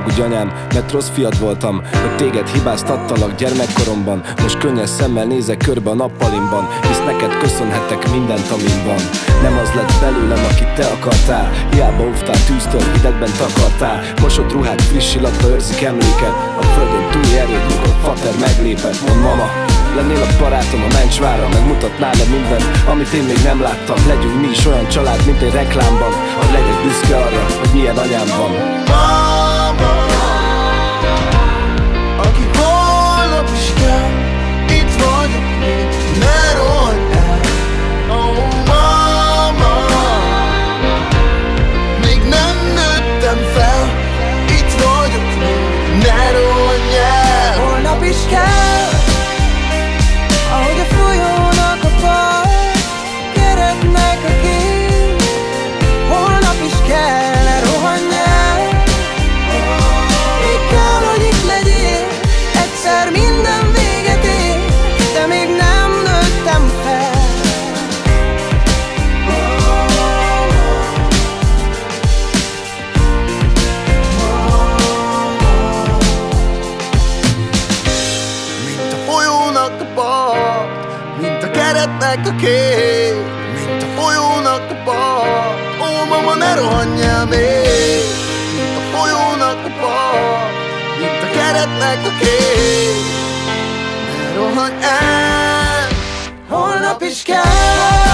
haragudj anyám, mert rossz fiad voltam, hogy téged hibáztattalak gyermekkoromban. Most könnyes szemmel nézek körbe a nappalimban, hisz neked köszönhetek mindent, amin van. Nem az lett belőlem, akit te akartál, hiába óvtál tűztől, hidegben takartál. Mosott ruhák friss illatba őrzik emléket, a földön túl erőt, mikor fater meglépett. Mond mama, lennél a barátom a mencsvára, megmutatnál-e mindent, amit én még nem láttam. Legyünk mi is olyan család, mint egy reklámban, hogy legyek büszke arra, hogy milyen anyám van. Mama, aki holnap is kell, itt vagyok még, ne rohanj el. Oh mama, még nem nőttem fel, itt vagyok még, ne rohanj el. Holnap is kell, ahogy a folyónak a part, keretnek a kép. Holnap is kell, ne rohanj el. Még kell, hogy itt legyél, egyszer minden véget ér, de még nem nőttem fel. Mint a folyónak a part, mint a keretnek a kép, mint a folyónak a part. Ó mama, ne rohanj el még. Mint a folyónak a part, mint a keretnek a kép, ne rohanj el. Holnap is kell,